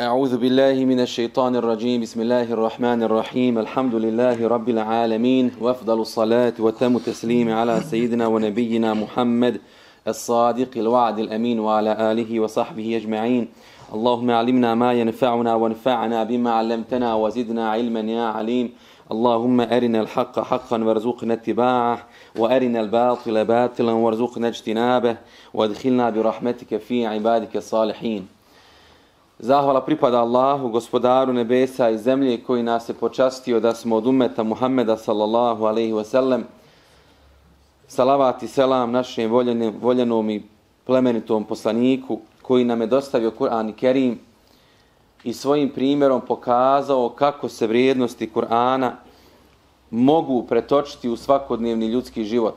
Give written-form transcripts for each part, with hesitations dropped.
أعوذ بالله من الشيطان الرجيم بسم الله الرحمن الرحيم الحمد لله رب العالمين وأفضل الصلاة وتم التسليم على سيدنا ونبينا محمد الصادق الوعد الأمين وعلى آله وصحبه أجمعين اللهم علمنا ما ينفعنا وانفعنا بما علمتنا وزدنا علما يا عليم اللهم أرنا الحق حقا وارزقنا اتباعه وأرنا الباطل باطلا وارزقنا اجتنابه وادخلنا برحمتك في عبادك الصالحين. Zahvala pripada Allahu, gospodaru nebesa i zemlje, koji nas je počastio da smo od ummeta Muhammeda sallallahu alaihi wasallam. Salavat i selam našem voljenom i plemenitom poslaniku koji nam je dostavio Kur'an i Kerim i svojim primjerom pokazao kako se vrijednosti Kur'ana mogu pretočiti u svakodnevni ljudski život.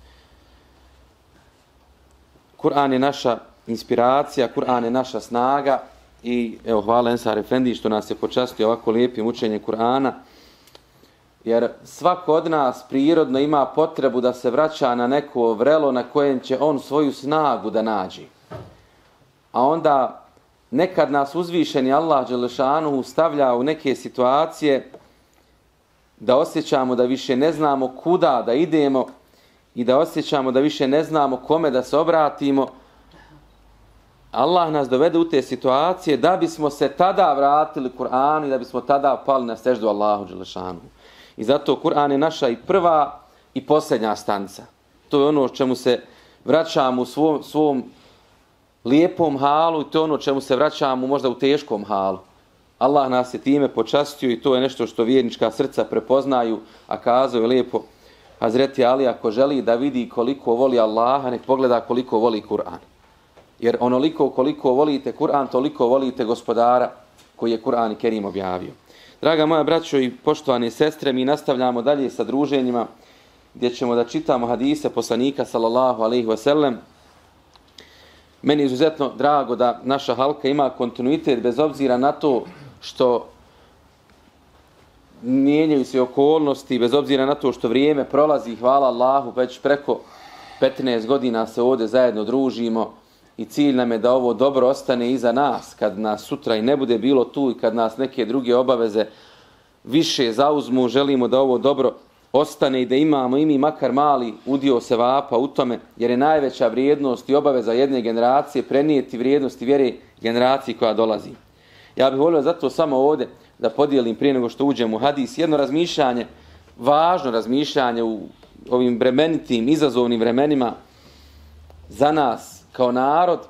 Kur'an je naša inspiracija, Kur'an je naša snaga. I evo, hvala Ensar Efendi što nas je počastio ovako lijepim učenjem Kur'ana, jer svako od nas prirodno ima potrebu da se vraća na neko vrelo na kojem će on svoju snagu da nađe. A onda nekad nas uzvišeni Allah dželešanuhu stavlja u neke situacije da osjećamo da više ne znamo kuda da idemo i da osjećamo da više ne znamo kome da se obratimo. Allah nas dovede u te situacije da bismo se tada vratili Kur'anu i da bismo tada pali na seždu Allahu dželešanu. I zato Kur'an je naša i prva i posljednja stanica. To je ono čemu se vraćamo u svom lijepom halu i to je ono čemu se vraćamo možda u teškom halu. Allah nas je time počastio i to je nešto što vjernička srca prepoznaju, a kazao je lijepo Hazreti Ali, ako želi da vidi koliko voli Allaha, nek pogleda koliko voli Kur'an. Jer onoliko koliko volite Kur'an, toliko volite gospodara koji je Kur'an i Kerim objavio. Draga moja braćo i poštovane sestre, mi nastavljamo dalje sa druženjima gdje ćemo da čitamo hadise poslanika sallallahu alejhi ve sellem. Meni je izuzetno drago da naša halka ima kontinuitet bez obzira na to što mijenjaju se okolnosti, bez obzira na to što vrijeme prolazi, hvala Allahu, već preko 15 godina se ovdje zajedno družimo. I cilj nam je da ovo dobro ostane iza nas, kad nas sutra i ne bude bilo tu i kad nas neke druge obaveze više zauzmu, želimo da ovo dobro ostane i da imamo i mi makar mali udio sevapa u tome, jer je najveća vrijednost i obaveza jedne generacije prenijeti vrijednosti vjere generaciji koja dolazi. Ja bih volio zato samo ovdje da podijelim prije nego što uđem u hadis jedno razmišljanje, važno razmišljanje u ovim vremenitim, izazovnim vremenima za nas kao narod,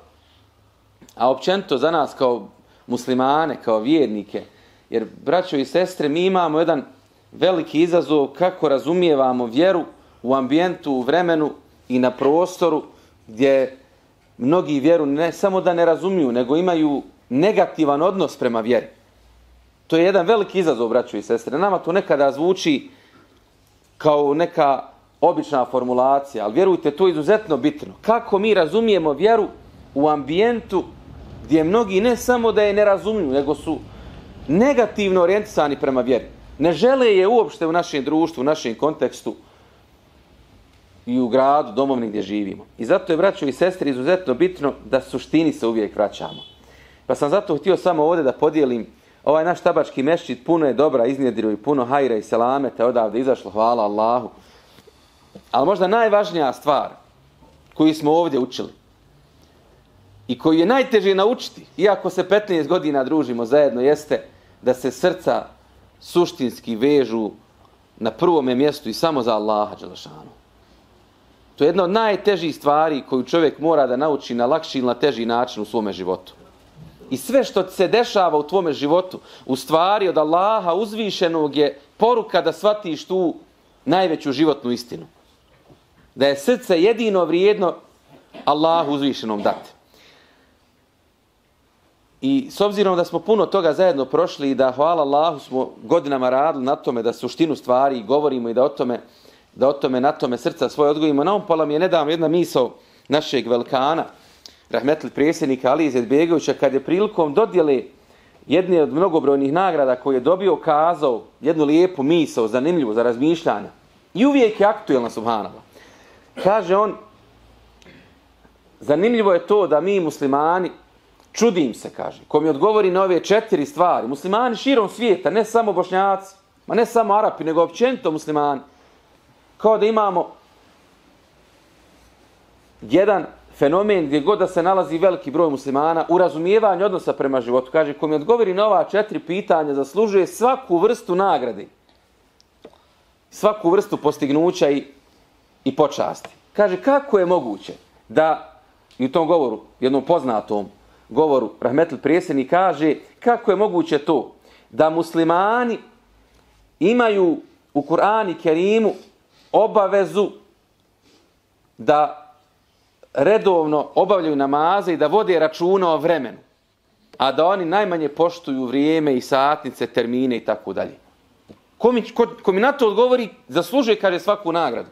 a općenito za nas kao muslimane, kao vjernike. Jer, braćo i sestre, mi imamo jedan veliki izazov kako razumijevamo vjeru u ambijentu, u vremenu i na prostoru gdje mnogi vjeru ne samo da ne razumiju, nego imaju negativan odnos prema vjeri. To je jedan veliki izazov, braćo i sestre. Nama to nekada zvuči kao neka obična formulacija, ali vjerujte, to je izuzetno bitno. Kako mi razumijemo vjeru u ambijentu gdje mnogi ne samo da je ne razumiju, nego su negativno orijentisani prema vjeri. Ne žele je uopšte u našem društvu, u našem kontekstu i u gradu, domovini gdje živimo. I zato je, braćo i sestre, izuzetno bitno da suštini se uvijek vraćamo. Pa sam zato htio samo ovdje da podijelim ovaj naš tabački mešćid, puno je dobra iznjedrio i puno hajra i selameta odavde izašlo, hvala Allahu. Ali možda najvažnija stvar koju smo ovdje učili i koju je najteže naučiti, iako se 15 godina družimo zajedno, jeste da se srca suštinski vežu na prvome mjestu i samo za Allaha dželešanu. To je jedna od najtežih stvari koju čovjek mora da nauči na lakši ili na teži način u svome životu. I sve što se dešava u tvome životu, u stvari od Allaha uzvišenog je poruka da shvatiš tu najveću životnu istinu. Da je srce jedino vrijedno Allahu uzvišenom dati. I s obzirom da smo puno toga zajedno prošli i da, hvala Allahu, smo godinama radili na tome da suštinu stvari govorimo i na tome srca svoje odgojimo, naumpala mi je nedavno jedna misao našeg velikana, rahmetli predsjednika Alije Izetbegovića, kad je prilikom dodjele jedne od mnogobrojnih nagrada koje je dobio kazao jednu lijepu misao, zanimljivu za razmišljanje. I uvijek je aktuelna, subhanallah. Kaže on, zanimljivo je to da mi muslimani čudim se, kaže, ko mi odgovori na ove 4 stvari, muslimani širom svijeta, ne samo Bošnjaci, ma ne samo Arapi, nego općenito muslimani, kao da imamo jedan fenomen gdje god da se nalazi veliki broj muslimana u razumijevanju odnosa prema životu. Kaže, ko mi odgovori na ova 4 pitanja, zaslužuje svaku vrstu nagrade, svaku vrstu postignuća i počasti. Kaže, kako je moguće da, i u tom govoru, jednom poznatom govoru, Rahmetli predsjednik kaže, kako je moguće to da muslimani imaju u Kur'anu Kerimu obavezu da redovno obavljaju namaze i da vode računa o vremenu, a da oni najmanje poštuju vrijeme i satnice, termine i tako dalje. Ko mi na to odgovori, zaslužuje, kaže, svaku nagradu.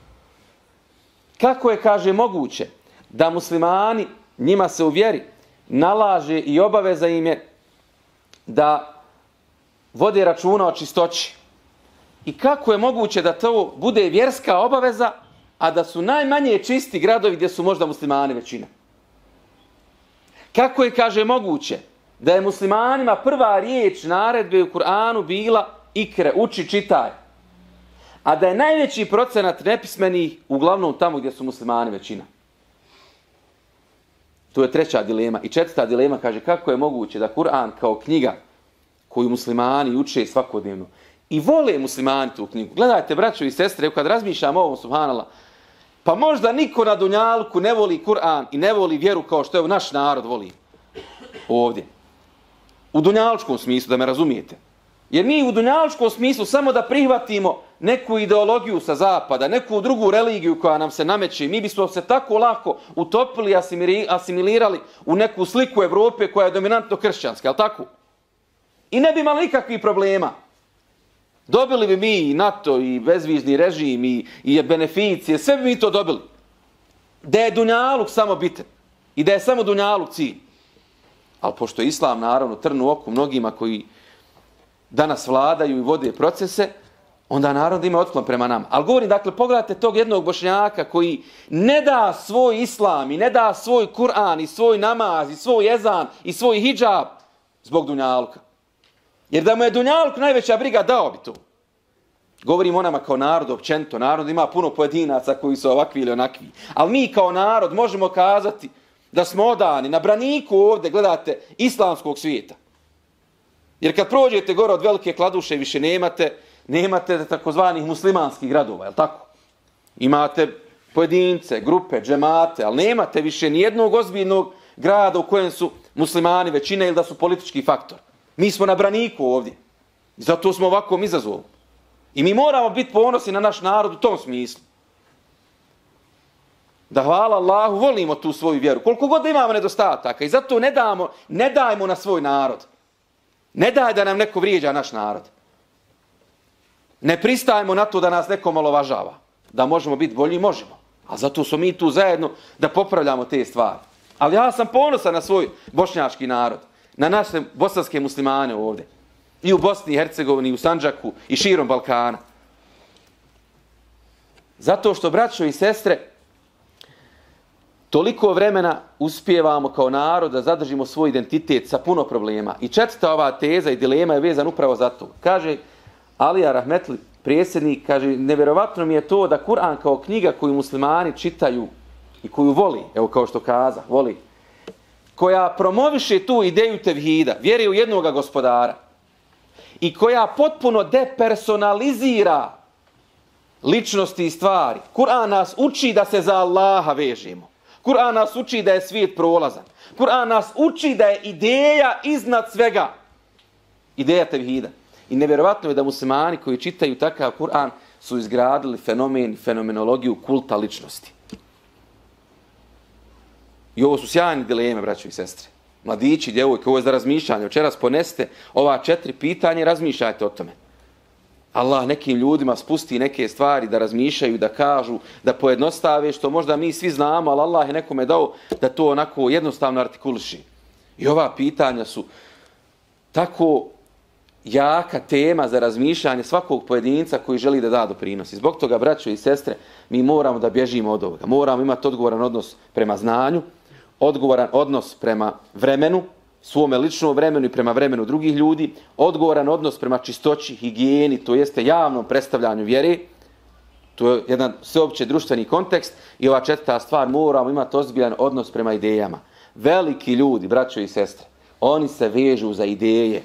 Kako je, kaže, moguće da muslimani, njima se u vjeri nalaže i obaveza im je da vode računa o čistoći. I kako je moguće da to bude vjerska obaveza, a da su najmanje čisti gradovi gdje su možda muslimani većina? Kako je, kaže, moguće da je muslimanima prva riječ naredbe u Kur'anu bila ikre, uči, čitaj, a da je najveći procenat nepismenih uglavnom tamo gdje su muslimani većina? To je 3. dilema. I 4. dilema, kaže, kako je moguće da Kur'an kao knjiga koju muslimani uče svakodnevno i vole muslimani tu knjigu. Gledajte, braćo i sestre, kad razmišljam o ovom, subhanallah, pa možda niko na dunjalku ne voli Kur'an i ne voli vjeru kao što je naš narod voli ovdje. U dunjalučkom smislu, da me razumijete. Jer mi u dunjalučkom smislu samo da prihvatimo neku ideologiju sa zapada, neku drugu religiju koja nam se nameće, mi bismo se tako lako utopili i asimilirali u neku sliku Evrope koja je dominantno kršćanska, je li tako? I ne bi imali nikakvih problema. Dobili bi mi i NATO, i bezvizni režim, i beneficije, sve bi mi to dobili. Da je dunjaluk samo bitan i da je samo dunjaluk cilj. Ali pošto je islam, naravno, trn u oku mnogima koji danas vladaju i vode procese, onda narod ima otklon prema nama. Ali govorim, dakle, pogledajte tog jednog Bošnjaka koji ne da svoj islam i ne da svoj Kur'an i svoj namaz i svoj ezan i svoj hidžab zbog dunjaluka. Jer da mu je dunjaluk najveća briga, dao bi to. Govorim o nama kao narod općenito. Narod ima puno pojedinaca koji su ovakvi ili onakvi. Ali mi kao narod možemo kazati da smo odani na braniku ovdje, gledate, islamskog svijeta. Jer kad prođete gore od Velike Kladuše više nemate takozvanih muslimanskih gradova, je li tako? Imate pojedince, grupe, džemate, ali nemate više nijednog ozbiljnog grada u kojem su muslimani većina ili da su politički faktor. Mi smo na braniku ovdje. Zato smo ovakvom izazovom. I mi moramo biti ponosni na naš narod u tom smislu. Da, hvala Allahu, volimo tu svoju vjeru. Koliko god imamo nedostataka. I zato ne dajmo na svoj narod. Ne daj da nam neko vrijeđa naš narod. Ne pristajemo na to da nas neko malovažava. Da možemo biti bolji, možemo. A zato smo mi tu zajedno da popravljamo te stvari. Ali ja sam ponosan na svoj bošnjački narod. Na naše bosanske muslimane ovdje. I u Bosni i Hercegovini, i u Sandžaku, i širom Balkana. Zato što, braćo i sestre, toliko vremena uspijevamo kao narod da zadržimo svoj identitet sa puno problema. I 4. ova teza i dilema je vezan upravo za to. Kaže Alija Rahmetli, predsjednik, kaže, nevjerovatno mi je to da Kur'an kao knjiga koju muslimani čitaju i koju voli, evo kao što kaza, voli, koja promoviše tu ideju tevhida, vjere u jednoga gospodara i koja potpuno depersonalizira ličnosti i stvari. Kur'an nas uči da se za Allaha vežemo. Kur'an nas uči da je svijet prolazan. Kur'an nas uči da je ideja iznad svega. Ideja tevhida. I nevjerovatno je da muslimani koji čitaju takav Kur'an su izgradili fenomenologiju kulta ličnosti. I ovo su sjajne dileme, braćo i sestre. Mladići, djevojke, ovo je za razmišljanje. Večeras poneste ova 4 pitanja i razmišljajte o tome. Allah nekim ljudima spusti neke stvari da razmišljaju, da kažu, da pojednostave, što možda mi svi znamo, ali Allah je nekome dao da to onako jednostavno artikuliši. I ova pitanja su tako jaka tema za razmišljanje svakog pojedinca koji želi da da doprinos. I zbog toga, braćo i sestre, mi moramo da bježimo od ovoga. Moramo imati odgovoran odnos prema znanju, odgovoran odnos prema vremenu, svome ličnom vremenu i prema vremenu drugih ljudi, odgovoran odnos prema čistoći, higijeni, to jeste javnom predstavljanju vjere, to je jedan sveopće društveni kontekst i ova četvrta stvar, moramo imati ozbiljan odnos prema idejama. Veliki ljudi, braćo i sestre, oni se vežu za ideje.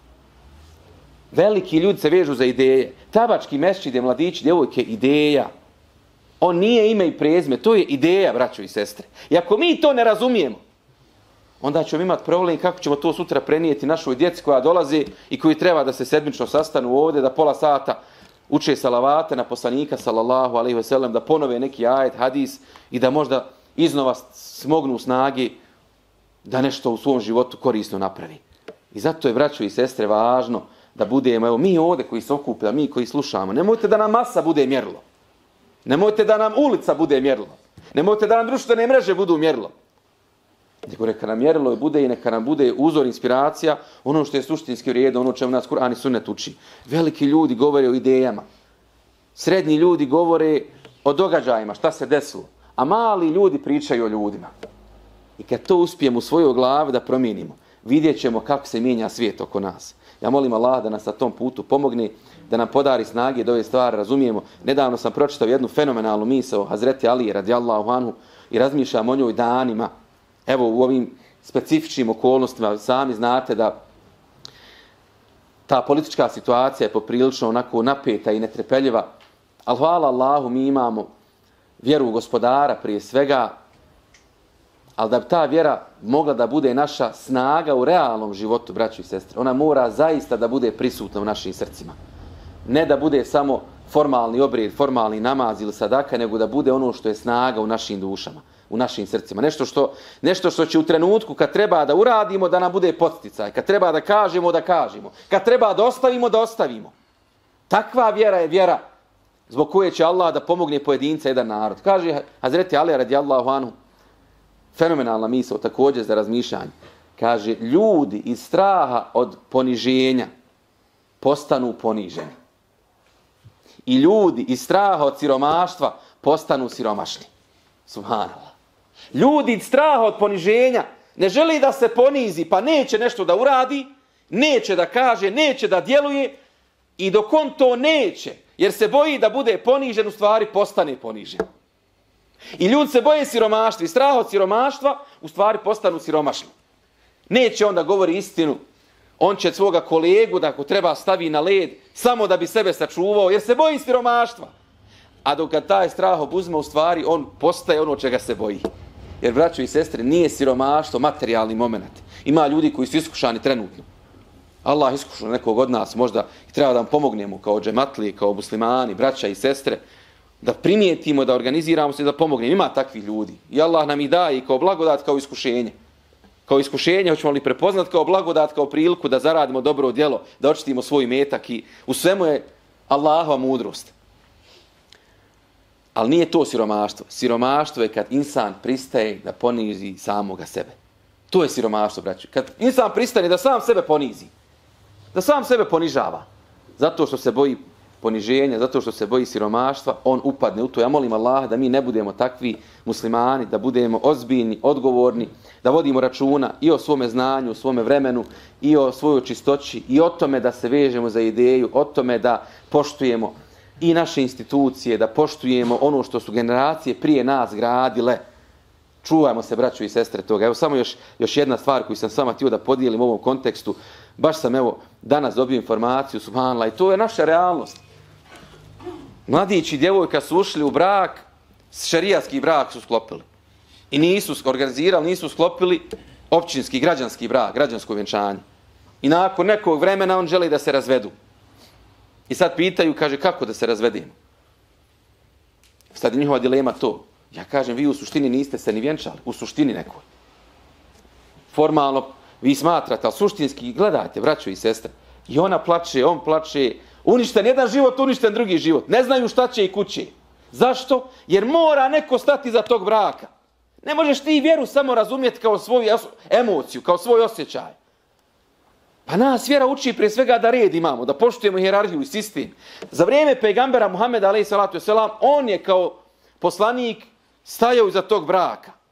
Veliki ljudi se vežu za ideje. Tabački mesdžid, mladići, djevojke, ideja. On nije ime i prezime, to je ideja, braćo i sestre. I ako mi to ne razumijemo, onda ćemo imati problem kako ćemo to sutra prenijeti našoj djeci koja dolazi i koji treba da se sedmično sastanu ovdje, da pola sata uče salavate na poslanika sallallahu alejhi ve sellem, da ponove neki ajet, hadis i da možda iznova smognu snage da nešto u svom životu korisno napravi. I zato je, braćo i sestre, važno da budemo, evo mi ovdje koji se okuplja, mi koji slušamo, nemojte da nam masa bude mjerilo. Nemojte da nam ulica bude mjerilo. Nemojte da nam društvene mreže budu mjerilo. Nego neka nam mjerilo bude i neka nam bude uzor, inspiracija, ono što je suštinski u redu, ono čemu nas Kur'an i Sunnet uči. Veliki ljudi govore o idejama. Srednji ljudi govore o događajima, šta se desilo. A mali ljudi pričaju o ljudima. I kad to uspijemo u svojoj glavi da promijenimo, vidjet ćemo kako se mijenja svijet oko nas. Ja molim Allah da nas na tom putu pomogne, da nam podari snage da ove stvari razumijemo. Nedavno sam pročitao jednu fenomenalnu misao Hazreti Alije radijallahu anhu i razmišljam o njoj danima. Evo u ovim specifičnim okolnostima sami znate da ta politička situacija je poprilično onako napeta i netrpeljiva. Ali hvala Allahu, mi imamo vjeru u Gospodara prije svega, ali da bi ta vjera mogla da bude naša snaga u realnom životu, braćo i sestre, ona mora zaista da bude prisutna u našim srcima. Ne da bude samo formalni obred, formalni namaz ili sadaka, nego da bude ono što je snaga u našim dušama, u našim srcima. Nešto što će u trenutku kad treba da uradimo, da nam bude podsticaj. Kad treba da kažemo, da kažemo. Kad treba da ostavimo, da ostavimo. Takva vjera je vjera zbog koje će Allah da pomogne pojedinca jedan narod. Kaže Hazreti Ali radijallahu anhu, fenomenalna misao također za razmišljanje. Kaže, ljudi iz straha od poniženja postanu poniženi. I ljudi iz straha od siromaštva postanu siromašni. Subhanallah. Ljudi iz straha od poniženja ne želi da se ponizi, pa neće nešto da uradi, neće da kaže, neće da djeluje i dok on to neće, jer se boji da bude ponižen, u stvari postane ponižen. I ljudi se boje siromaštva i straha od siromaštva, u stvari postanu siromašni. Neće on da govori istinu, on će svoga kolegu da ako treba stavi na led samo da bi sebe sačuvao, jer se boji siromaštva. A dok kad taj strah obuzme, u stvari on postaje ono čega se boji. Jer, braćo i sestre, nije siromaštvo materijalni moment. Ima ljudi koji su iskušani trenutno. Allah iskušao nekog od nas, možda i treba da vam pomognemo kao džematlije, kao muslimani, braća i sestre, da primijetimo, da organiziramo se i da pomognemo. Ima takvih ljudi. I Allah nam ih daje i kao blagodat, kao iskušenje. Kao iskušenje hoćemo li prepoznat kao blagodat, kao priliku da zaradimo dobro djelo, da očistimo svoj metak i u svemu je Allahova mudrost. Ali nije to siromaštvo. Siromaštvo je kad insan pristaje da ponizi samoga sebe. To je siromaštvo, braćo. Kad insan pristane da sam sebe ponizi, da sam sebe ponižava, zato što se boji poniženja, zato što se boji siromaštva, on upadne u to. Ja molim Allah da mi ne budemo takvi muslimani, da budemo ozbiljni, odgovorni, da vodimo računa i o svome znanju, o svome vremenu, i o svojoj čistoći, i o tome da se vežemo za ideju, o tome da poštujemo i naše institucije, da poštujemo ono što su generacije prije nas gradile. Čuvajmo se, braćo i sestre, toga. Evo samo još jedna stvar koju sam s vama htio da podijelim u ovom kontekstu. Baš sam danas dobio informaciju, subhanallah, i to je naša realnost. Mladići i djevojka su ušli u brak, šerijatski brak su sklopili. I nisu organizirali, nisu sklopili općinski, građanski brak, građansko vjenčanje. I nakon nekog vremena on želi da se razvedu. I sad pitaju, kaže, kako da se razvedemo? Sad je njihova dilema to. Ja kažem, vi u suštini niste se ni vjenčali, u suštini nekoj. Formalno vi smatrate, ali suštinski gledajte, braćo i sestre. I ona plače, on plače, uništen jedan život, uništen drugi život. Ne znaju šta će i kuće. Zašto? Jer mora neko stati za tog braka. Ne možeš ti vjeru samo razumjeti kao svoju emociju, kao svoj osjećaj. Pa nas vjera uči prije svega da red imamo, da poštujemo hijerarhiju i sistem. Za vrijeme pejgambera Muhameda alejhi salatu vesselam, on je kao poslanik stajao iza tog braka.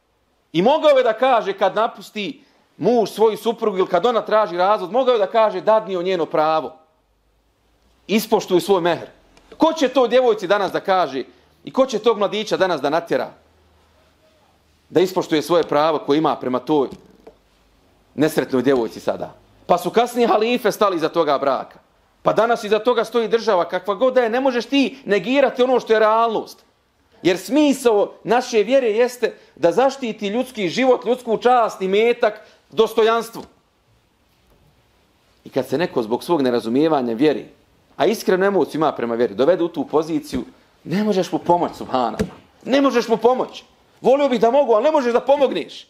I mogao je da kaže kad napusti muž svoju suprugu ili kad ona traži razvod, mogao je da kaže dadni o njeno pravo. Ispoštuj svoj mehr. Ko će to djevojci danas da kaže i ko će tog mladića danas da natjera? Da ispoštuje svoje pravo koje ima prema toj nesretnoj djevojci sada. Pa su kasnije halife stali iza toga braka. Pa danas iza toga stoji država kakva god da je, ne možeš ti negirati ono što je realnost. Jer smisao naše vjere jeste da zaštiti ljudski život, ljudsku čast, imetak, dostojanstvo. I kad se neko zbog svog nerazumijevanja vjeri, a iskrenu emociju ima prema vjeri, dovede u tu poziciju, ne možeš mu pomoći, subhanallah. Ne možeš mu pomoći. Volio bih da mogu, ali ne možeš da pomogneš.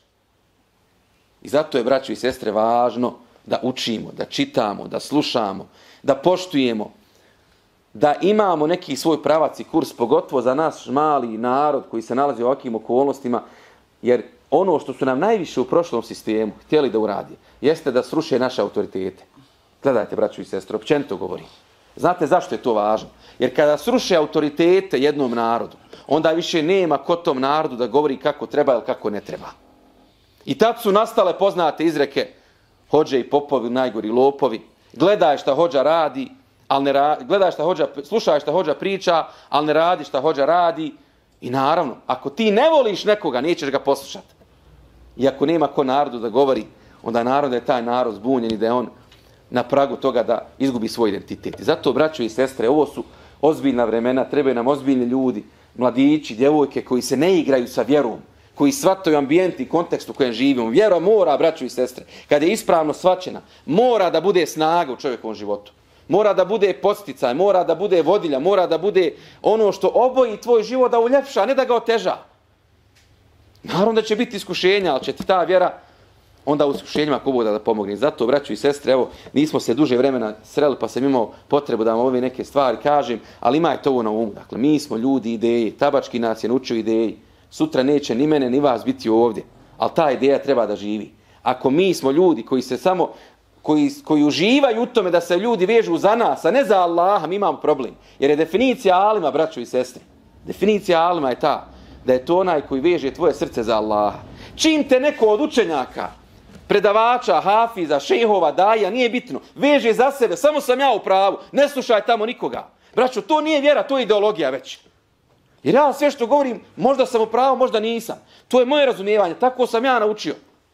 I zato je, braćo i sestre, važno da učimo, da čitamo, da slušamo, da poštujemo, da imamo neki svoj pravac i kurs, pogotovo za naš mali narod koji se nalazi u ovakvim okolnostima, jer ono što su nam najviše u prošlom sistemu htjeli da uradi, jeste da sruše naše autoritete. Gledajte, braćo i sestre, općenito govorim. Znate zašto je to važno? Jer kada sruše autoritete jednom narodu, onda više nema ko tom narodu da govori kako treba ili kako ne treba. I tad su nastale poznate izreke hodže i popovi, najgori lopovi. Gledaj šta hodža radi, ali ne radi, slušaj šta hodža priča, ali ne radi šta hodža radi. I naravno, ako ti ne voliš nekoga, nećeš ga poslušati. I ako nema ko narodu da govori, onda narod je taj narod zbunjen i da je on na pragu toga da izgubi svoj identitet. I zato, braćo i sestre, ovo su ozbiljna vremena, trebaju nam ozbiljni ljudi, mladići, djevojke koji se ne igraju sa vjerom, koji shvataju ambijent i kontekst u kojem živimo. Vjera mora, braćo i sestre, kad je ispravno shvaćena, mora da bude snaga u čovjekovom životu. Mora da bude podsticaj, mora da bude vodilja, mora da bude ono što oboji tvoj život da uljepša, a ne da ga oteža. Naravno da će biti iskušenja, ali će ti ta vjera onda u iskušenjima ko Bog da pomogne. Zato, braćo i sestre, evo, nismo se duže vremena sreli, pa sam imao potrebu da vam ove neke stvari kažem, ali imajte ovo na umu. Dakle, mi smo ljudi ideje, Tabački nas je naučio ideji. Sutra neće ni mene, ni vas biti ovdje. Ali ta ideja treba da živi. Ako mi smo ljudi koji se samo, koji uživaju u tome da se ljudi vežu za nas, a ne za Allaha, mi imamo problem. Jer je definicija alima, braćo i sestre, definicija alima je ta da je to onaj koji veže tvoje srce za Allaha. Čim te neko od učenjaka, predavača, hafiza, šejhova, daja, nije bitno, veže za sebe, samo sam ja u pravu, ne slušaj tamo nikoga. Braćo, to nije vjera, to je ideologija već. Jer ja sve što govorim, možda sam u pravu, možda nisam. To je moje razumijevanje, tako sam ja naučio.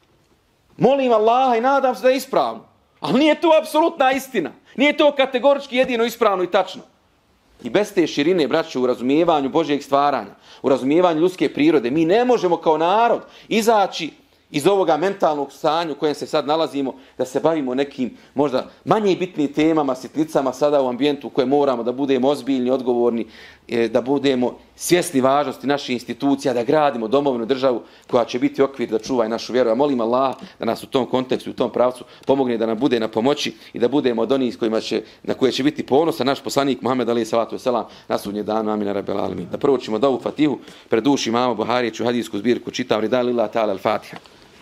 Molim Allaha i nadam se da je ispravno. Ali nije to apsolutna istina. Nije to kategorički jedino ispravno i tačno. I bez te širine, braćo, u razumijevanju Božjeg stvaranja, u razumijevanju ljudske prirode, mi ne možemo kao narod izaći iz ovoga mentalnog stanja u kojem se sad nalazimo, da se bavimo nekim možda manje bitnim temama, sitnicama sada u ambijentu u kojem moramo da budemo ozbiljni, odgovorni, da budemo svjesni važnosti naših institucija, da gradimo domovinu državu koja će biti okvir da čuva i našu vjeru. Ja molim Allah da nas u tom kontekstu, u tom pravcu pomogne da nam bude na pomoći i da budemo od onih na koje će biti ponosan naš poslanik Muhammed alejhi salatu vesselam na sudnji dan. Amin ya rabbel alamin. Da proučimo dovu Fatihu pred duši imama Buhariću hadijsku zbirku čitam Rida lillahi ta'ala al-Fatiha.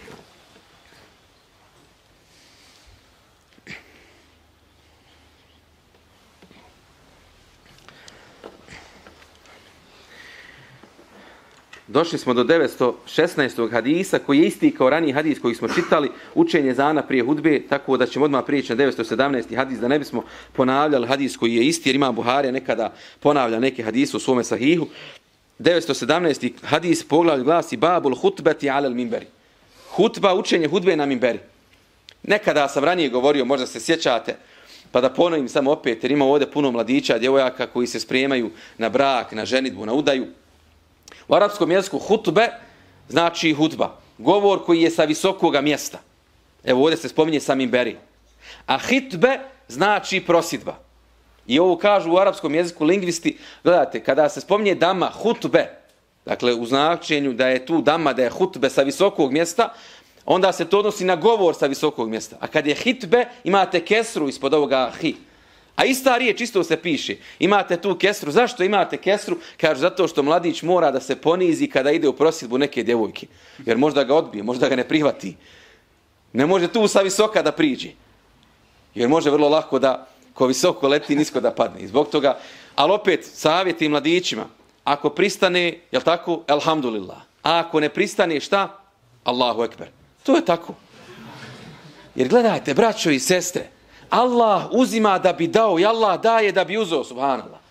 Došli smo do 916. hadisa koji je isti kao raniji hadis koji smo čitali, učenje zana prije hudbe, tako da ćemo odmah prijeći na 917. hadis da ne bismo ponavljali hadis koji je isti jer ima Buharija nekada ponavlja neke hadise u svome sahihu. 917. hadis poglavlje glasi Babul hutbeti alel minberi. Hutba, učenje hudbe na minberi. Nekada sam ranije govorio, možda se sjećate, pa da ponovim samo opet jer ima ovdje puno mladića, djevojaka koji se spremaju na brak, na ženidbu, na udaju. U arapskom jeziku hutbe znači hudba, govor koji je sa visokoga mjesta. Evo ovdje se spominje sa minberi. A hitbe znači prosidba. I ovo kažu u arapskom jeziku lingvisti, gledajte, kada se spominje dama hutbe, dakle u značenju da je tu dama, da je hutbe sa visokog mjesta, onda se to odnosi na govor sa visokog mjesta. A kad je hitbe, imate kesru ispod ovoga hi. A ista riječ isto se piše. Imate tu kesru. Zašto imate kesru? Kažu zato što mladić mora da se ponizi kada ide u prosidbu neke djevojke. Jer možda ga odbije, možda ga ne prihvati. Ne može tu sa visoka da priđe. Jer može vrlo lako da ko visoko leti, nisko da padne. I zbog toga, ali opet savjeti mladićima. Ako pristane, jel tako? Elhamdulillah. A ako ne pristane, šta? Allahu ekber. To je tako. Jer gledajte, braćo i sestre, Allah uzima da bi dao i Allah daje da bi uzeo, subhanallah.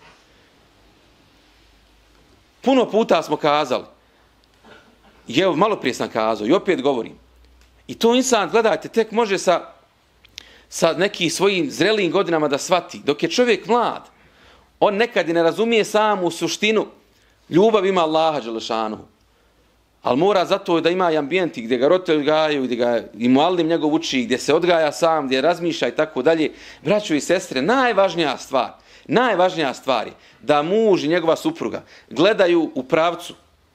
Puno puta smo kazali, i evo, malo prije sam kazao, i opet govorim, i to insan, gledajte, tek može sa nekim svojim zrelijim godinama da shvati. Dok je čovjek mlad, on nekad i ne razumije samu suštinu ljubav ima Allaha dželešanuhu. Ali mora zato da ima i ambijenti gdje ga roditelji odgajaju, gdje ga i muallim njegov uči, gdje se odgaja sam, gdje razmišlja i tako dalje. Braćo i sestre, najvažnija stvar je da muž i njegova supruga gledaju u pravcu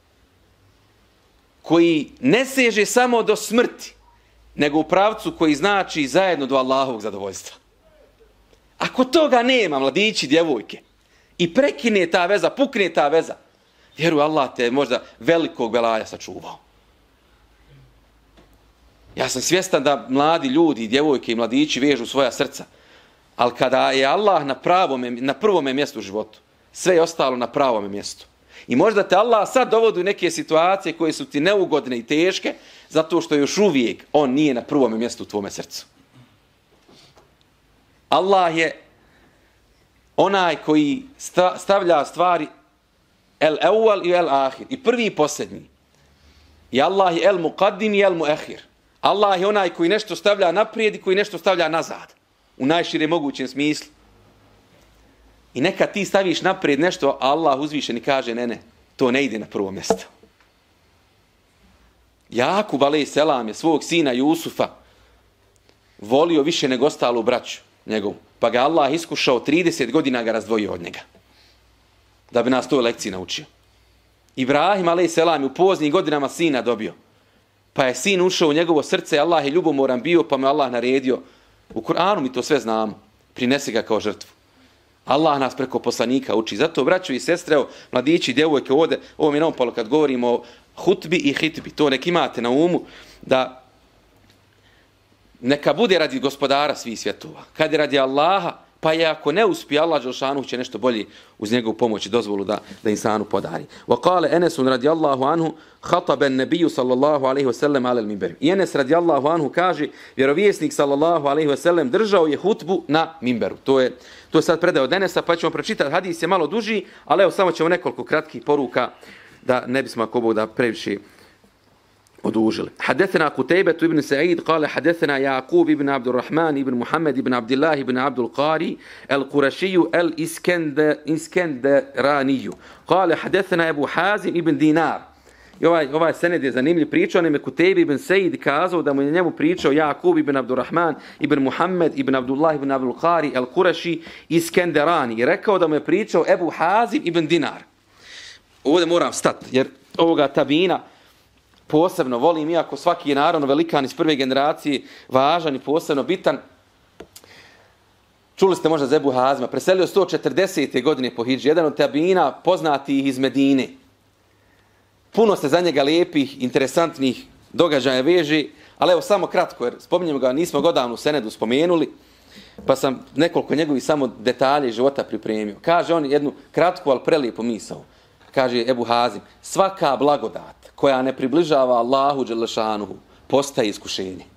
koji ne seže samo do smrti, nego u pravcu koji znači zajedno do Allahovog zadovoljstva. Ako toga nema, mladići, djevojke, i prekine ta veza, pukne ta veza, vjeruj, Allah te možda velikog belaja sačuvao. Ja sam svjestan da mladi ljudi, djevojke i mladići vežu svoja srca, ali kada je Allah na prvome mjestu u životu, sve je ostalo na pravome mjestu. I možda te Allah sad dovodi u neke situacije koje su ti neugodne i teške, zato što još uvijek on nije na prvome mjestu u tvome srcu. Allah je onaj koji stavlja stvari el awwal i el ahir, i prvi i posljednji. I Allah je el muqaddim i el muahir. Allah je onaj koji nešto stavlja naprijed i koji nešto stavlja nazad, u najšire mogućem smislu. I neka ti staviš naprijed nešto, a Allah uzvišeni kaže ne, to ne ide na prvo mjesto. Jakub alejhi selam je svog sina Jusufa volio više nego ostalu braću njegovu, pa ga Allah iskušao, 30 godina ga razdvojio od njega, da bi nas toj lekciji naučio. Ibrahim alejhi selam je u poznim godinama sina dobio, pa je sin ušao u njegovo srce, Allah je ljubomoran bio, pa mu Allah naredio, u Kur'anu mi to sve znamo, prinesi ga kao žrtvu. Allah nas preko poslanika uči. Zato, braćo i sestre, mladići, djevojke, ovo mi je naopalo kad govorimo o hutbi i hitbi. To nek imate na umu, da neka bude radi gospodara svih svjetova. Kad je radi Allaha, pa je ako ne uspije, Allah dželešanu će nešto bolje uz njegovu pomoć i dozvolu da insanu podari. Wa qala Enes radijallahu anhu khataba an-nabiy sallallahu alejhi ve sellem ala al-minber. I Enes radijallahu anhu kaže, vjerovjesnik sallallahu alejhi ve sellem držao je hutbu na minberu. To je sad predaj od Enesa, pa ćemo pročitati, hadis je malo duži, ali evo samo ćemo nekoliko kratkih poruka da ne bismo ako Bog da previše odužili. Hadethena Kutejbetu ibn Sa'id, kale hadethena Jakub ibn Abdurrahman ibn Muhammed ibn Abdillah ibn Abdul Qari, el-Qurashiju el-Iskenderaniju. Kale hadethena Ebu Hazim ibn Dinar. I ovaj sened je zanimljiv, pričao nam je Kutejbe ibn Sa'id kazao da mu je njemu pričao Jakub ibn Abdurrahman ibn Muhammed ibn Abdullah ibn Abdul Qari el-Qurashi Iskenderani. I rekao da mu je pričao Ebu Hazim ibn Dinar. Ovdje moram stati, jer ovoga tabina posebno volim, iako svaki je naravno velikan iz prve generacije, važan i posebno bitan. Čuli ste možda za Ebu Hazima, preselio 140. godine po hidži, jedan od tabina poznatih iz Medine. Puno se za njega lijepih, interesantnih događaja veže, ali evo samo kratko, jer spominjemo ga, nismo ga odavno u senedu spomenuli, pa sam nekoliko njegovih samo detalje života pripremio. Kaže on jednu kratku, ali prelijepu misao. Kaže Ebu Hazim, svaka blagodat koja ne približava Allahu dželešanuhu postaje iskušenje.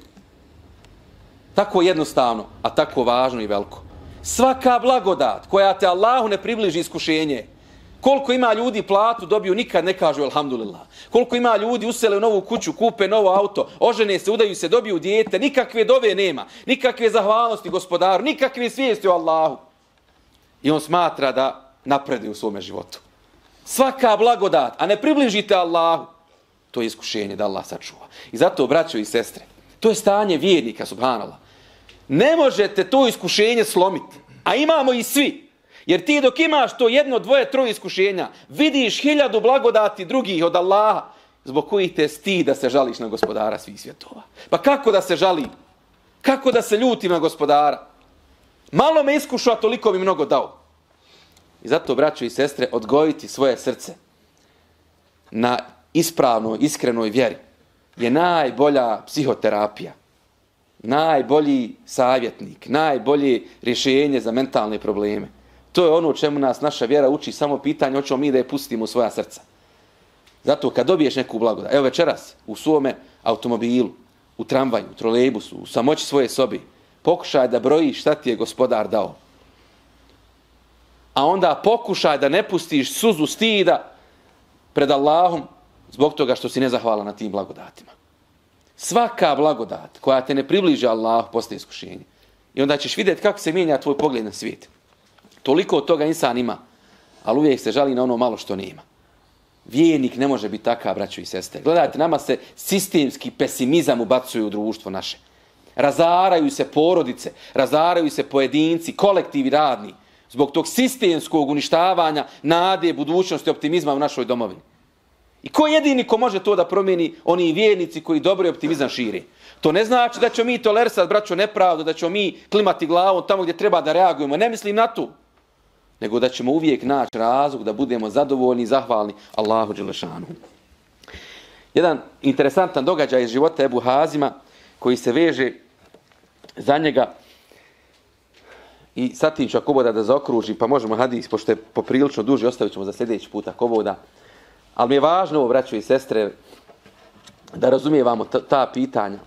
Tako jednostavno, a tako važno i veliko. Svaka blagodat koja te Allahu ne približi iskušenje. Koliko ima ljudi platu dobiju, nikad ne kažu alhamdulillah. Koliko ima ljudi usele u novu kuću, kupe novo auto, ožene se, udaju se, dobiju dijete, nikakve dove nema, nikakve zahvalnosti gospodaru, nikakve svijesti o Allahu. I on smatra da napreduje u svome životu. Svaka blagodat, a ne približite Allahu, to je iskušenje da Allah sačuva. I zato, braćo i sestre, to je stanje vjernika, subhanallah. Ne možete to iskušenje slomiti, a imamo i svi. Jer ti dok imaš to 1, 2, 3 iskušenja, vidiš 1000 blagodati drugih od Allaha, zbog kojih te stid da se žališ na gospodara svih svjetova. Pa kako da se žalim? Kako da se ljutim na gospodara? Malo me iskušao, a toliko mi mnogo dao. I zato, braćo i sestre, odgojiti svoje srce na ispravnoj, iskrenoj vjeri je najbolja psihoterapija, najbolji savjetnik, najbolje rješenje za mentalne probleme. To je ono o čemu nas naša vjera uči, samo pitanje hoćemo mi da je pustimo u svoja srca. Zato kad dobiješ neku blagodat, evo večeras u svome automobilu, u tramvaju, u trolejbusu, u samoći svoje sobi, pokušaj da brojiš šta ti je Gospodar dao. A onda pokušaj da ne pustiš suzu stida pred Allahom zbog toga što si nezahvalan na tim blagodatima. Svaka blagodat koja te ne približi Allahu postaje iskušenje. I onda ćeš vidjeti kako se mijenja tvoj pogled na svijet. Toliko od toga insan ima, ali uvijek se žali na ono malo što nema. Vijenik ne može biti takav, braćo i sestre. Gledajte, nama se sistemski pesimizam ubacuje u društvo naše. Razaraju se porodice, razaraju se pojedinci, kolektivi radni, zbog tog sistemskog uništavanja nade, budućnosti, optimizma u našoj domovini. I ko jedini ko može to da promijeni? Oni vjernici koji dobro optimizam šire. To ne znači da ćemo mi tolerisati, braćo, nepravdu, da ćemo mi klimati glavom tamo gdje treba da reagujemo. Ne mislim na to. Nego da ćemo uvijek naći razlog da budemo zadovoljni i zahvalni Allahu dželešanu. Jedan interesantan događaj iz života Ebu Hazima koji se veže za njega i sad tim ću ako boda da zaokruži, pa možemo hadis, pošto je poprilično duži, ostavit ćemo za sljedeći put ako boda. Ali mi je važno ovo, braćo i sestre, da razumijevamo ta pitanja.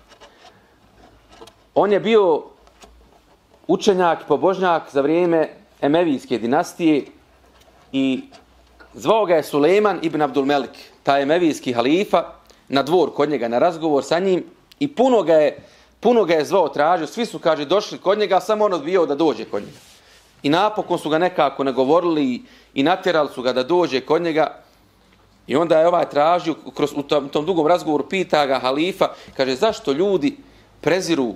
On je bio učenjak, pobožnjak za vrijeme Emevijske dinastije i zvao ga je Sulejman ibn Abdul Melik, taj emevijski halifa, na dvor kod njega, na razgovor sa njim i puno ga je zvao, tražio, svi su, kaže, došli kod njega, samo on odbijao da dođe kod njega. I napokon su ga nekako nagovorili i natjerali su ga da dođe kod njega. I onda je ovaj tražio, u tom dugom razgovoru pita ga halifa, kaže, zašto ljudi preziru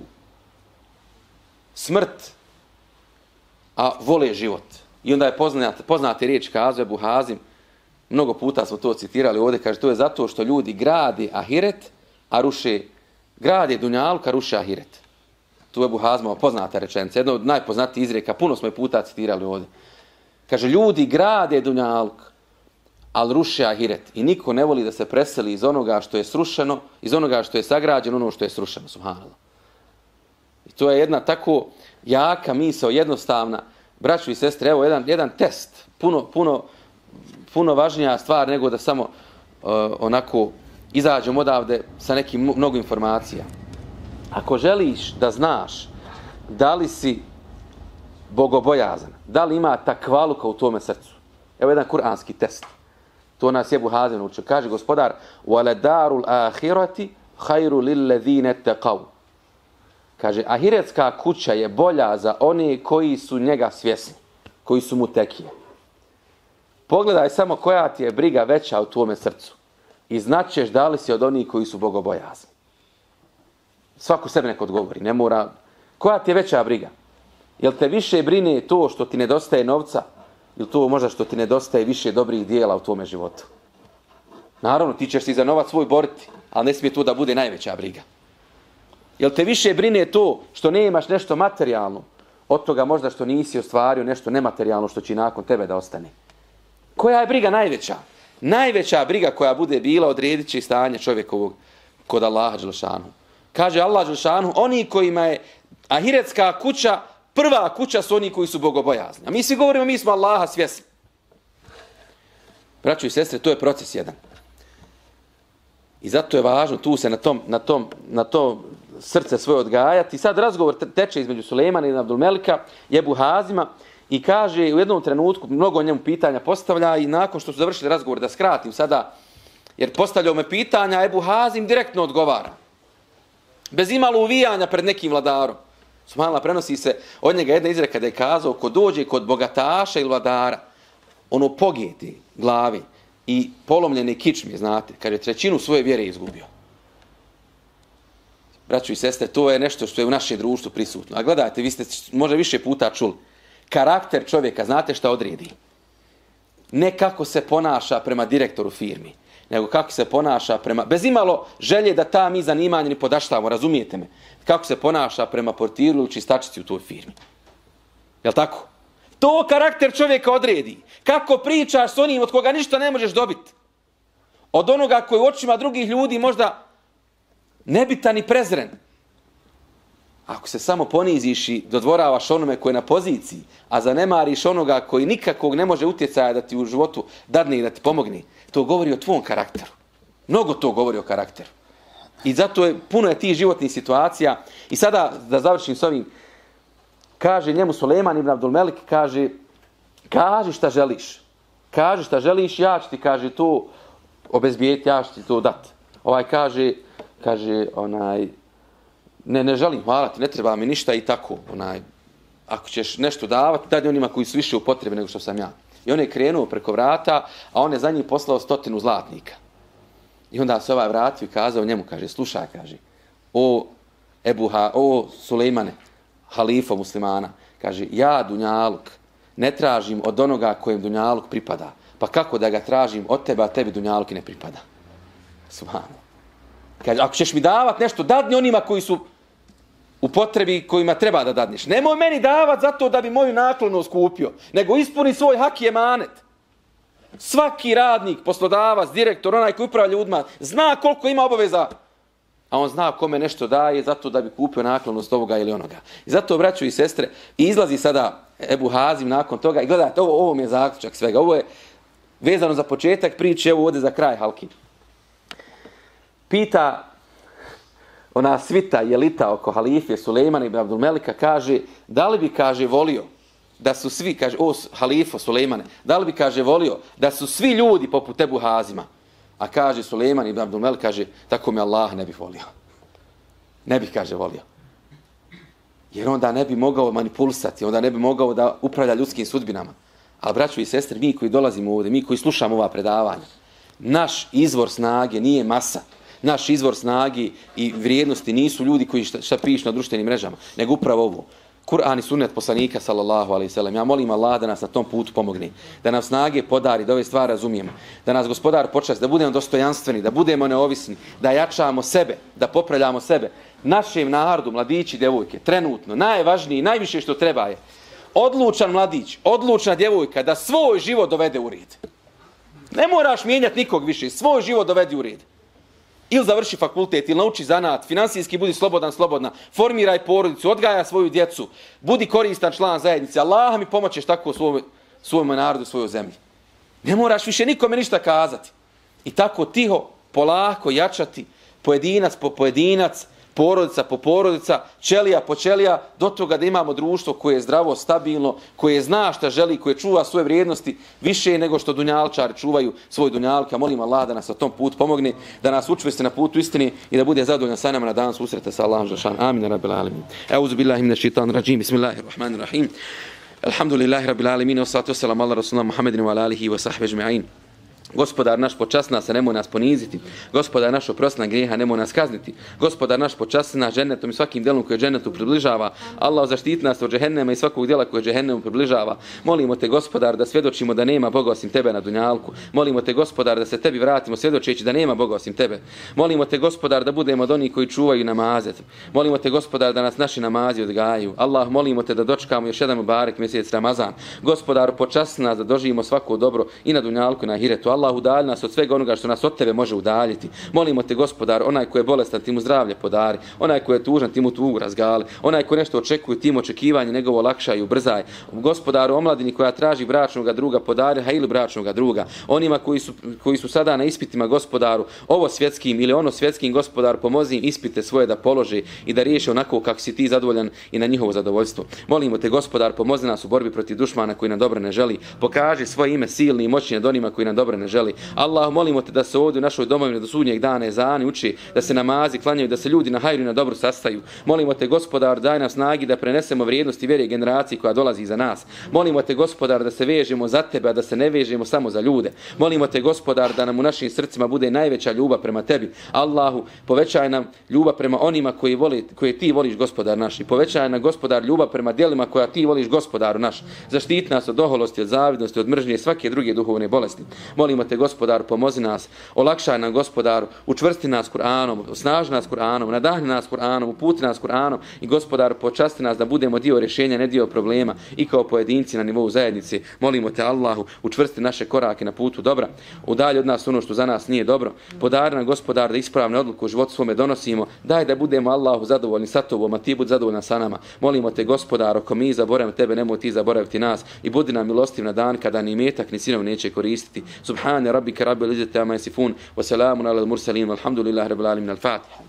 smrt, a vole život? I onda je poznati riječ kazao Ebu Hazim, mnogo puta smo to citirali ovdje, kaže, to je zato što ljudi grade ahiret, a grade dunjaluk, a ruše ahiret. Tu je Ebu Hazimova poznata rečenica, jedna od najpoznatijih izreka, puno smo je puta citirali ovdje. Kaže, ljudi grade dunjaluk, ali ruše ahiret. I niko ne voli da se preseli iz onoga što je srušeno, iz onoga što je sagrađeno, ono što je srušeno, subhanallah. I to je jedna tako jaka misao, jednostavna. Braćo i sestre, evo jedan test, puno važnija stvar nego da samo onako izađemo odavde sa nekim mnogo informacija. Ako želiš da znaš da li si bogobojazan, da li ima takvaluka u tome srcu, evo jedan kuranski test. To nas je Ebu Hazim naučio. Kaže Gospodar: وَلَدَارُ الْآخِرَةِ خَيْرُ لِلَّذِينَ اتَّقَوْا. Kaže, ahiretska kuća je bolja za one koji su njega svjesni, koji su mu tekije. Pogledaj samo koja ti je briga veća u tvome srcu i znaćeš da li si od onih koji su bogobojazni. Svako sebe nek odgovori, ne mora. Koja ti je veća briga? Jel te više brine to što ti nedostaje novca ili to možda što ti nedostaje više dobrih dijela u tvome životu? Naravno, ti ćeš si za novac svoj boriti, ali ne smije to da bude najveća briga. Jel te više brine to što ne imaš nešto materijalno od toga možda što nisi ostvario nešto nematerijalno što će nakon tebe da ostane? Koja je briga najveća? Najveća briga koja bude bila odredit će stanje čovjekovog kod Allaha dželešanu. Kaže Allah dželešanu, oni kojima je ahiretska kuća, prva kuća su oni koji su bogobojazni. A mi svi govorimo, mi smo Allaha svjesni. Braćo i sestre, to je proces jedan. I zato je važno tu se na to srce svoje odgajati. I sad razgovor teče između Sulejmana i Abdul Melika i Ebu Hazima i kaže u jednom trenutku, mnogo o njemu pitanja postavlja i nakon što su završili razgovor, da skratim sada, jer postavljao me pitanja, Ebu Hazim direktno odgovara. Bez imalo uvijanja pred nekim vladarom. Subhanallah, prenosi se od njega jedna izreka da je kazao, ko dođe kod bogataša ili vladara, ono pogijeti glavi i polomljene kičme, znate, kad je trećinu svoje vjere izgubio. Braćo i sestre, to je nešto što je u našem društvu prisutno. A gledajte, vi ste možda više puta čuli. Karakter čovjeka, znate šta odredi? Ne kako se ponaša prema direktoru firmi, nego kako se ponaša prema, bez imalo želje da ta mi zanimanje ne podaštavamo, razumijete me? Kako se ponaša prema portiru ili čistačici u toj firmi. Jel tako? To karakter čovjeka odredi. Kako pričaš s onim od koga ništa ne možeš dobiti. Od onoga koji u očima drugih ljudi možda nebitan i prezren. Ako se samo poniziš i dodvoravaš onome koji je na poziciji, a zanemariš onoga koji nikakvog ne može utjecaja da ti u životu dadne i da ti pomogne, to govori o tvom karakteru. Mnogo to govori o karakteru. I zato puno je tih životnih situacija. I sada da završim s ovim, kaže njemu Sulejman ibn Abdulmelik, kaži šta želiš. Kaži šta želiš, ja ću ti, kaže, to obezbijediti, ja ću ti to dati. Ne želim, hvala ti, ne treba mi ništa i tako. Ako ćeš nešto davati, daj onima koji su više u potrebi nego što sam ja. I on je krenuo preko vrata, a on je za njih poslao 100 zlatnika. I onda se ovaj vratio i kazao njemu, kaže, slušaj, kaže, o Sulejmane, halifa muslimana, kaže, ja dunjaluk ne tražim od onoga kojem dunjaluk pripada. Pa kako da ga tražim od tebe, a tebi dunjaluk i ne pripada? Subhanallah. Kaže, ako ćeš mi davati nešto, dadni onima koji su u potrebi kojima treba da dadneš. Nemoj meni davati zato da bi moju naklonost kupio, nego ispuni svoj hak i emanet. Svaki radnik, poslodavac, direktor, onaj koji upravlja ljudima, zna koliko ima obaveza, a on zna kome nešto daje zato da bi kupio naklonost ovoga ili onoga. I zato, braćo i sestre, izlazi sada Ebu Hazim nakon toga i gledajte, ovo mi je zaključak svega. Ovo je vezano za početak priče, evo ovdje za kraj halki. Pita ona svita i elita oko halife Sulejmana ibn Abdulmelika, kaže, da li bi, kaže, volio da su svi, kaže, o halifo Sulejmane, da li bi, kaže, volio da su svi ljudi poput Ebu Hazima? A kaže Sulejman ibn Abdulmelik, kaže, tako mi Allah ne bih volio. Ne bih, kaže, volio. Jer onda ne bi mogao manipulisati, onda ne bi mogao da upravlja ljudskim sudbinama. Ali, braćo i sestre, mi koji dolazimo ovdje, mi koji slušamo ova predavanja, naš izvor snage nije masa. Naš izvor snage i vrijednosti nisu ljudi koji šta pišu na društvenim mrežama, nego upravo ovo. Kur'an i sunnet poslanika, sallallahu alaihi sallam. Ja molim Allah da nas na tom putu pomogne. Da nam snage podari, da ove stvari razumijemo. Da nas gospodar počasti, da budemo dostojanstveni, da budemo neovisni, da jačamo sebe, da popravljamo sebe. Našem narodu, mladići, djevojke, trenutno, najvažnije i najviše što treba je odlučan mladić, odlučna djevojka da svoj život dovede u red. Ne moraš mijenjati nikog više, svoj život dovedi u red. Ili završi fakultet, ili nauči zanat, finansijski budi slobodna, formiraj porodicu, odgaja svoju djecu, budi koristan član zajednice. Allah mi pomoćeš tako svojom narodu, svojoj zemlji. Ne moraš više nikome ništa kazati. I tako tiho, polako jačati, pojedinac po pojedinac, porodica po porodica, ćelija po ćelija, do toga da imamo društvo koje je zdravo, stabilno, koje zna šta želi, koje čuva svoje vrijednosti više nego što dunjalčari čuvaju svoj dunjalk. Ja molim Allah da nas na tom putu pomogne, da nas učvrsti na putu istine i da bude zadovoljan sa nama na dan susreta sa Allahom dželešan. Amin rabbil alamin. Euzu billahi minash shaitanir rajim. Bismillahirrahmanir rahim. Alhamdulillahi rabbil alamin. Wassalatu wassalamu ala rasulina Muhammedin wa ala alihi wa sahbihi ecma'in. Gospodar naš, počasti nas, nemoj nas poniziti. Gospodar naš, oprosti nam grijeha, nemoj nas kazniti. Gospodar naš, počasti nas džennetom i svakim djelom koje džennetu približava. Allah, zaštiti nas od džehennema i svakog djela koje džehennemu približava. Molimo te, Gospodar, da svjedočimo da nema Boga osim tebe na dunjalku. Molimo te, Gospodar, da se tebi vratimo svjedočeći da nema Boga osim tebe. Molimo te, Gospodar, da budemo od onih koji čuvaju namaze. Molimo te, Gospodar, da nas naši namazi odgajaju. Allah, molimo te da dočekamo još jedan mubarek mjesec Ramazan. Gospodar, počasti nas da doživimo svako dobro i na dunjalku i na ahiretu. Allah, udalji nas od svega onoga što nas od tebe može udaljiti. Molimo te, Gospodar, onaj ko je bolestan, ti mu zdravlje podari. Onaj ko je tužan, ti mu tugu razgali. Onaj ko nešto očekuje, ti mu očekivanje njegovo olakšaj i ubrzaj. Gospodaru, omladini koja traži bračnog druga, podari hajl bračnog druga. Onima koji su sada na ispitima, Gospodaru, ovo svjetskim ili ono svjetskim, Gospodar, pomozi im ispite svoje da polože i da riješe onako kako si ti zadovoljan i na njihovo zadovoljstvo. Molimo te, Gospodar, pomozi nas u borbi protiv dušmana koji nam dobro ne želi. Pokaži svoje ime silni i moćni nad onima koji nam dobro ne želi. Allah, molimo te da se ovdje u našoj domovini do sudnjeg dana ezani uči, da se namazi klanjaju, da se ljudi na hajru i na dobru sastaju. Molimo te, Gospodar, daj nam snagi da prenesemo vrijednosti vjere generaciji koja dolazi iza nas. Molimo te, Gospodar, da se vežemo za tebe, a da se ne vežemo samo za ljude. Molimo te, Gospodar, da nam u našim srcima bude najveća ljubav prema tebi. Allahu, povećaj nam ljubav prema onima koje ti voliš, Gospodar naš. I povećaj nam, Gospodar, ljubav prema djelima koja ti voliš, Gospodaru naš. Zaštiti nas od oholosti, od zavidnosti, od mržnje i svake druge duhovne bolesti. Molimo Molimo te, gospodaru, pomozi nas, olakšaj nam, gospodaru, učvrsti nas Kur'anom, osnaži nas Kur'anom, nadahni nas Kur'anom, uputi nas Kur'anom i, gospodaru, počasti nas da budemo dio rješenja, ne dio problema i kao pojedinci na nivou zajednice. Molimo te, Allahu, učvrsti naše korake na putu dobra, udalji od nas ono što za nas nije dobro. Podari nam, gospodar, da ispravne odluke u životu svome donosimo. Daj da budemo, Allahu, zadovoljni sa tobom, a ti budi zadovoljan sa nama. Molimo te, gospodar, ako mi zaboravimo tebe, nemoj ti zaboraviti nas i budi nam milostiv na dan kada ni metak ni sinov neće koristiti. Subhane rabbike rabbil izzati amma yasifun wa salamun alal mursalin walhamdulillahi rabbil alamin. Al-Fatiha.